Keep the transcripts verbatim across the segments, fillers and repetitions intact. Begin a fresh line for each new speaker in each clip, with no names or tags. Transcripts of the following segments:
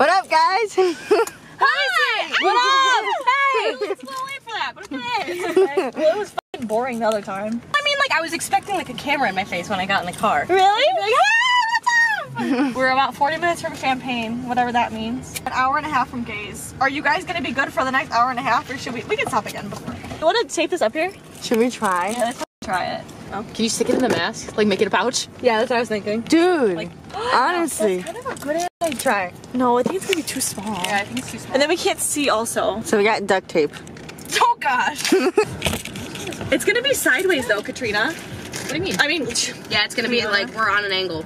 What up, guys?
Hi! What up? Hey! It's a little late for that, but okay. Well, it was fucking boring the other time. I mean, like, I was expecting like a camera in my face when I got in the car.
Really?
Like, hey, what's up? We're about forty minutes from Champaign, whatever that means. An hour and a half from Gaze. Are you guys gonna be good for the next hour and a half, or should we? We can stop again before. You want to tape this up here?
Should we try?
Yeah, let's try it. Oh.
Can you stick it in the mask? Like make it a pouch?
Yeah, that's what I was thinking.
Dude,
Like,
honestly.
That's kind of a good idea. Try. No, I think it's gonna be too small. Yeah, I think it's too small. And then we can't see also.
So we got duct tape.
Oh gosh. It's gonna be sideways though, Katrina.
What do you mean?
I mean,
yeah, it's gonna be like we're on an angle.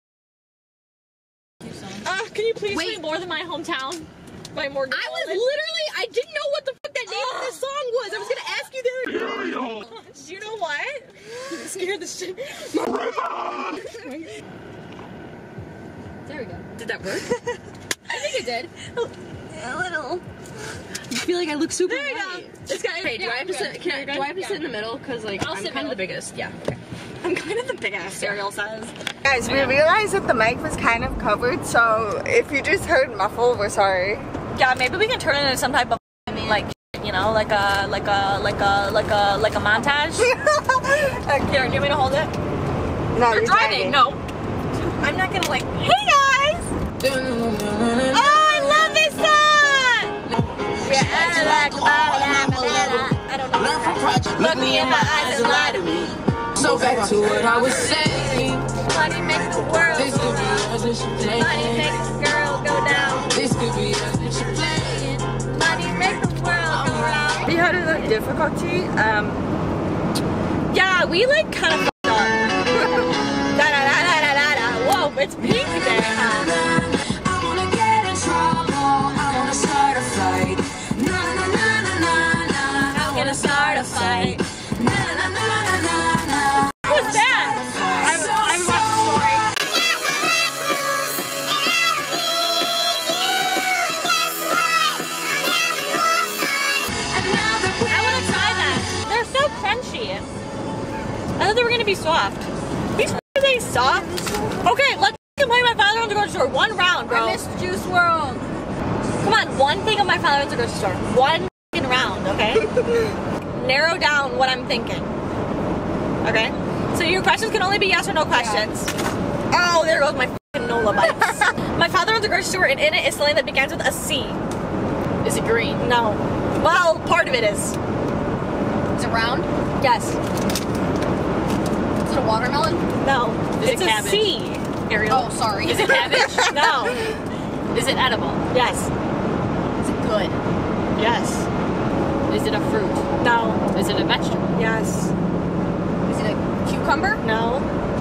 Uh, can you please
Wait.
play More Than My Hometown by Morgan?
I was literally, I didn't know what the fuck that name of this song was. I was gonna ask you the other day.
You know what? You scared the shit.
There we go. Did that work? I think it did.
A little.
I feel like I look super
There you
white.
go. It's got,
Okay, do
yeah,
I have to
good.
sit? Can I,
You're
do I have to
good?
sit in the middle? Cause like
I'll
I'm
sit
kind of the
middle.
biggest. Yeah. Okay.
I'm kind of the biggest, Ariel says.
Guys, we realized that the mic was kind of covered, so if you just heard muffle, we're sorry.
Yeah, maybe we can turn it into some type of like, you know, like a like a like a like a like a montage. Here, do you want me to hold it?
No,
You're
you're
driving. No, I'm not gonna like. Hey guys! Oh, I love this song! Yeah, I like I don't know. Look me in my eyes and lie to me.
So back to what I was saying.
Money makes the world
This
go
could be
round.
us that you
Money
playing.
makes the girl go down.
This could be us that you playing.
Money makes the world go round.
We had a difficulty. Um,
Yeah, we like kind of fucked up. Da da da da da da da. Whoa, it's pink there, huh?
I wanna get in trouble. I wanna start a fight. Na na na na na na.
I'm gonna start a fight.
Na na na na na na.
What's that? I'm, I'm sorry. I want to try that. They're so crunchy. I thought they were gonna be soft. These are they soft? Okay, let's play My Father on the Grocery Store. One round, bro.
I missed Juice world.
Come on, one thing of My Father on the Grocery Store. One fucking round, okay? Narrow down what I'm thinking. Okay? So your questions can only be yes or no questions. Oh, there goes my fucking Nola bites. My Father on the Grocery Store, and in it is something that begins with a C.
Is it green?
No. Well, part of it is.
Is it round?
Yes.
Is it a watermelon?
No.
Is it
it's a
cabbage?
C, Ariel.
Oh, sorry. Is it cabbage?
No.
Is it edible?
Yes.
Is it good?
Yes.
Is it a fruit?
No.
Is it a vegetable?
Yes.
Is it a cucumber?
No.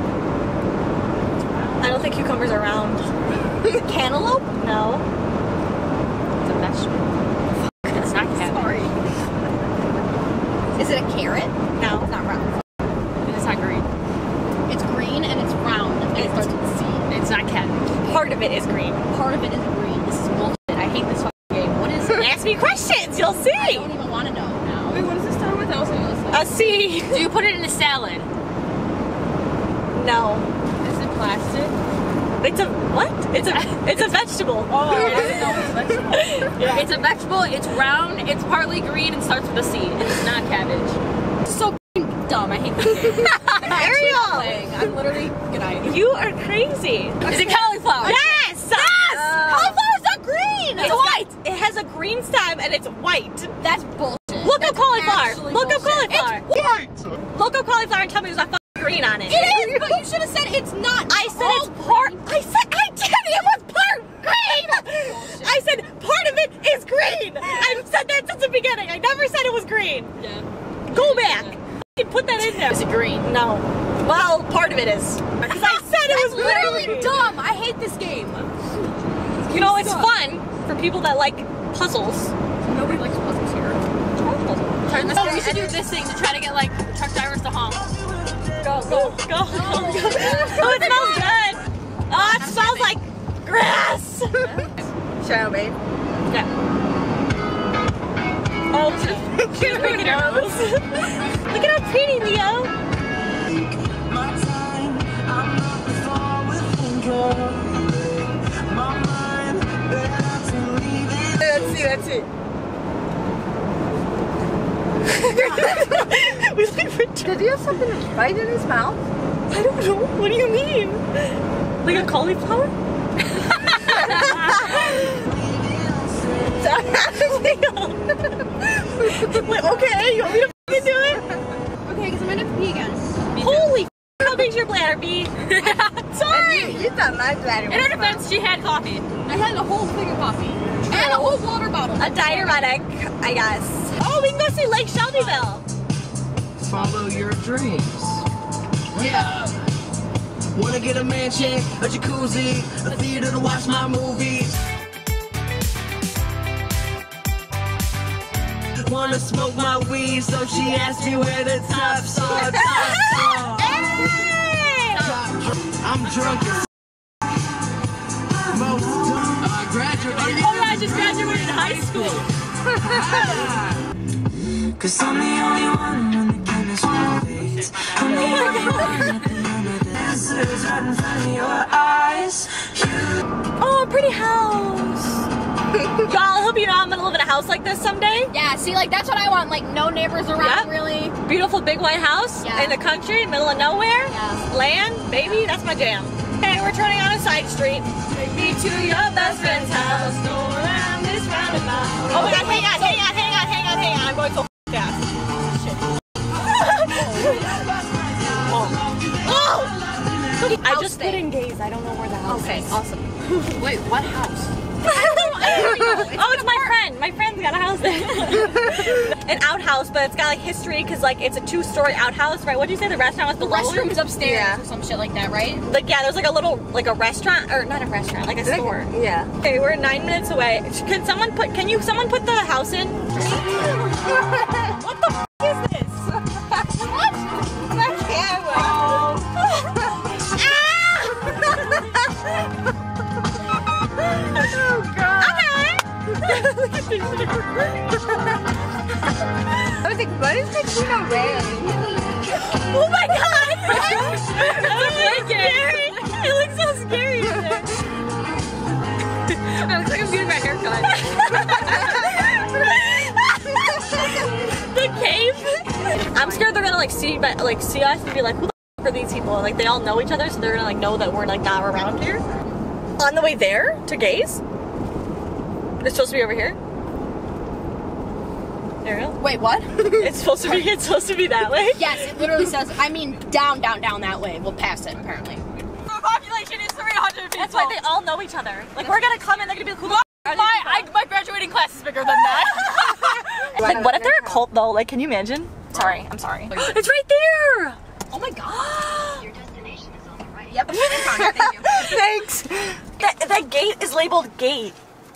I don't think cucumbers are round.
Is it cantaloupe?
No.
It's a vegetable. It's not cabbage.
Sorry.
Is it a carrot?
No.
It's not round. It's not green.
It's green and it's round. And it starts with a C.
It's not cabbage.
Part of it is green.
Part of it is green. This is bullshit. I hate this fucking game. What is it?
Ask me questions, you'll
I
see.
don't even want to know now.
Wait, what does it start with? I was gonna
Uh,
A C.
Do you put it in a salad?
No.
Is it plastic?
It's a what? It's a it's a vegetable.
Oh, I didn't know it was a vegetable.
Yeah.
It's a vegetable. It's round. It's partly green and starts with a C. And it's not cabbage. It's so f***ing dumb. I hate this game. I'm actually not
Ariel,
playing. I'm literally. Good night.
you are crazy.
Is it cauliflower?
Yes. Yes.
Cauliflower's not green. It's, white.
It has a green stem and it's white.
That's bullshit.
Look up
That's
cauliflower.
actually
Look up
bullshit.
cauliflower.
It's
Look up cauliflower and tell me there's not fucking green on it.
It is, but you should have said it's not.
I said it's part. I said I did. It was part green. I said part of it is green. I've said that since the beginning. I never said it was green.
Yeah.
Go back. Fucking put that in there.
Is it green?
No. Well, part of it is. Because I said it was
literally
green.
dumb. I hate this game.
You know, it's fun for people that like puzzles.
Nobody likes puzzles here. Turn this. Oh, we should do this thing to try to get like truck drivers to honk.
Go, go, go, go, go. Oh, it smells good. Oh, it smells like grass.
show, babe.
Yeah. Oh, she's making nervous. Look at how pretty, Leo.
My time, I'm not the far within girl. My mind,
see, let's see.
We like for
Did he have something right in his mouth?
I don't know. What do you mean? Like a cauliflower? Wait, okay, you want me to f***ing do it?
Okay, because I'm gonna pee again.
Holy f***, how big's your bladder, B? Sorry!
You, you thought my bladder
In her
was
defense, she had coffee. I had a whole thing of coffee. And a whole water bottle.
A diuretic, I guess. Oh, we can go see Lake Shelbyville.
Follow your dreams. Yeah. Wanna get a mansion, a jacuzzi, a theater to watch my movies. Wanna smoke my weed, so she asked me where the tops are. Tops are.
Hey!
I'm drunk as most dumb. I graduated.
Oh yeah, I just graduated high school.
Cause I'm the only one when the chemist rotates. I'm the only one at the end of the answers right in front of your eyes.
Oh, a pretty house. Y'all, I hope you know I'm gonna live in a house like this someday.
Yeah, see, like that's what I want. Like no neighbors around,
Yep.
really.
Beautiful big white house
Yeah.
in the country, middle of nowhere.
Yeah.
Land, baby, that's my jam. Hey, we're turning on a side street. Take me to your best friend's house. Go around this roundabout. Oh my god, hang on, hang on, hang on, hang on, hang on. I'm going so fast. Shit. oh. oh! I just put in gaze. I don't know where the house
Okay,
is.
awesome. Wait, what house?
Oh, it's my friend. My friend's got a house there. An outhouse, but it's got like history because like it's a two-story outhouse, right? What did you say? The restaurant was
The
below it?
restroom's upstairs
Yeah.
or some shit like that, right?
Like yeah, there's like a little like a restaurant or not a restaurant, like a store.
Yeah.
Okay, we're nine minutes away. Can someone put? Can you? Someone put the house in? What the f is this?
What? My camera. Oh god.
Okay.
I was like, what is Katrina wearing?
Oh my god! That looks so scary. It looks so scary in there.
It looks like I'm getting my hair cut.
The cave. I'm scared they're gonna like see, but like see us and be like, who the f are these people? And, like they all know each other, so they're gonna like know that we're like not around here. On the way there to gaze. It's supposed to be over here. Ariel?
Wait, what?
It's supposed to be. It's supposed to be that way.
Yes, it literally says. I mean, down, down, down that way. We'll pass it apparently.
Our population is three hundred people. That's why they all know each other. Like we're gonna come and they're gonna be like, who the f are these
My,
people?
I, my graduating class is bigger than that.
Like, what if they're a cult though? Like, can you imagine? Sorry, I'm sorry. It's right there!
Oh my god.
Your destination is on the right.
Yep. Thank you.
Thanks! That, that gate is labeled gate.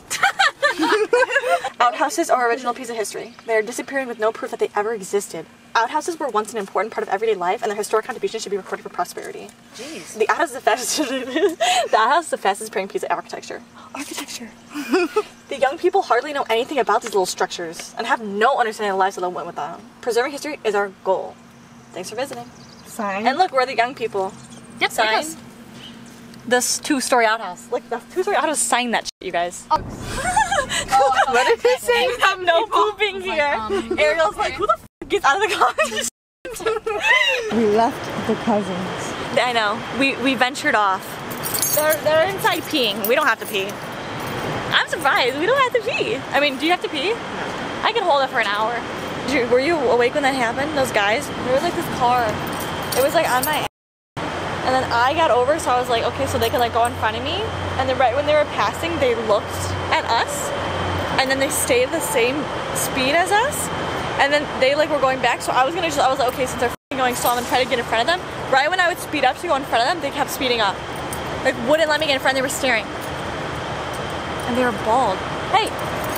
Outhouses are original piece of history. They are disappearing with no proof that they ever existed. Outhouses were once an important part of everyday life, and their historic contributions should be recorded for prosperity. Jeez. The outhouse is the fastest. The outhouse is the fastest growing piece of architecture. Architecture. The young people hardly know anything about these little structures and have no understanding of the lives that went with them. Preserving history is our goal. Thanks for visiting.
Sign.
And look, we're the young people.
Yep.
Sign.
Like us.
This two-story outhouse. Like the two-story outhouse. Sign that shit, you guys.
Oh,
What did it say?
We have no pooping
Like,
here.
um,
Ariel's like, who the f gets out of the car?
We left the cousins.
I know. We we ventured off. They're they're inside peeing. We don't have to pee. I'm surprised. We don't have to pee. I mean, do you have to pee? I can hold it for an hour. Did you, were you awake when that happened? Those guys? There was like this car. It was like on my ass. And then I got over, so I was like, okay, so they could like go in front of me. And then right when they were passing, they looked at us. And then they stayed the same speed as us. And then they like were going back, so I was gonna just, I was like, okay, since they're f***ing going slow, I'm gonna try to get in front of them. Right when I would speed up to go in front of them, they kept speeding up. Like, wouldn't let me get in front, they were staring. And they were bald. Hey!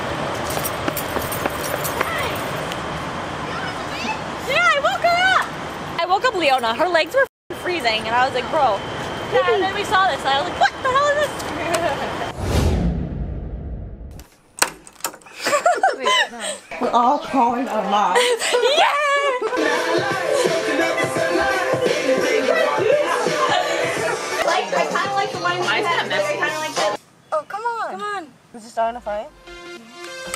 Yeah, I woke her up! I woke up Leona, her legs were f***ing freezing, and I was like, bro. Yeah, and then we saw this, and I was like, what the hell is this?
We're all crawling alive.
Yeah!
Like, I kind of like the one you had. I kind of like this.
Oh, come on.
Come on.
Is it starting to fight?